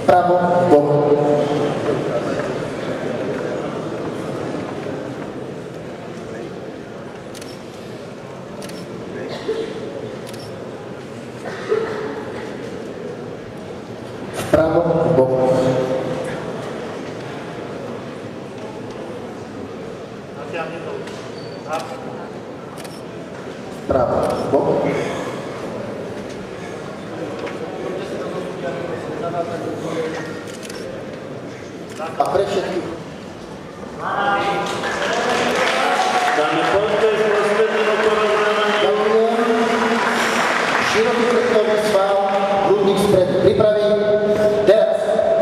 Vpravo, bok. Vpravo, bok. Vpravo, bok. A pre všetkých. Dáme podpis posledného porovnávania. Široký krktový sval, hrudník spred pripraví. Teraz.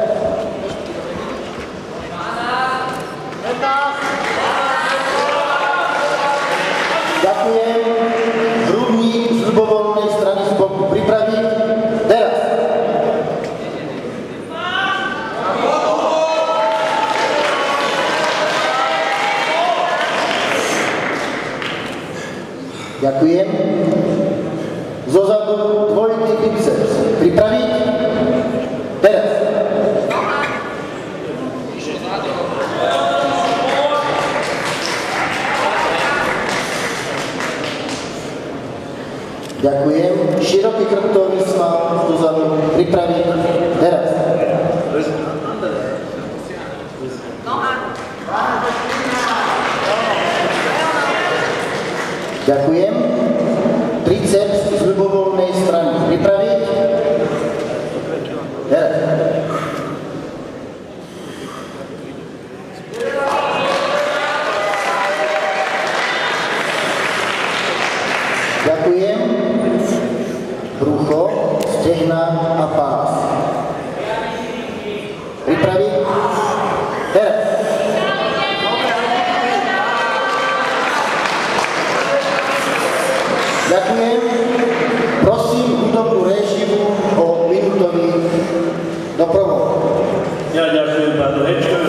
Ďakujem. Hrudník z ľubovoľnej strany z boku pripraví. Teraz. Ďakujem. Zozadu dvojitý biceps. Pripraviť? Teraz. Ďakujem. Široký chrbtový sval dozadu. Pripraviť? Teraz. Ďakujem. Triceps z ľubovoľnej strany. Pripraviť? Teraz. Ďakujem. Brucho, stehna a pás. Pripraviť? Teraz. Ďakujem. Prosím hudobnú réžiu o minútový doprovod. Ja ďakujem pánu Hečkovi.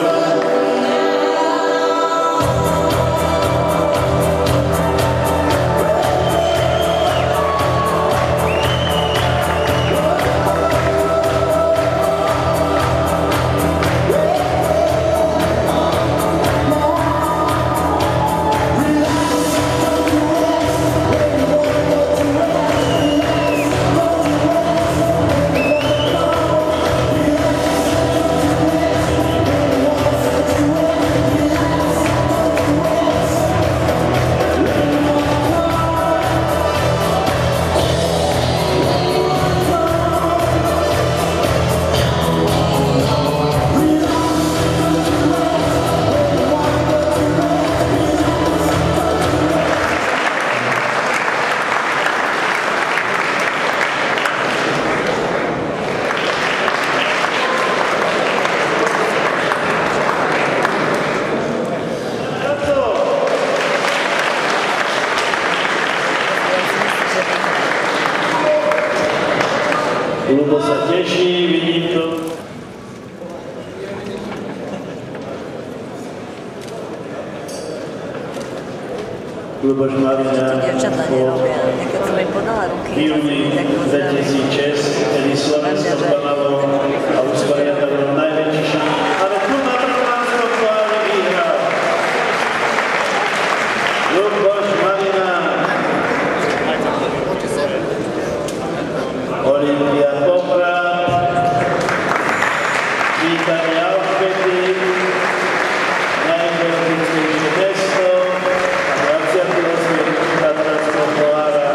Ľubo sa teší, vidím to. Ľuboš Marina Dievčatá nerobia. Keď som im podala ruky, v júni 2006, kedy Slovensko zbanalo a usporiadalo najväčší šanc. Ale tu na Trnavsko chváli vyhral. Ľuboš Marina. Olympia Poprad. Vítanie Alžbety. Najexotickejšie mesto. 28. Tatranského pohára.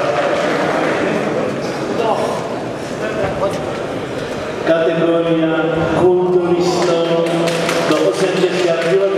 Kategória kulturistov do 80 kg.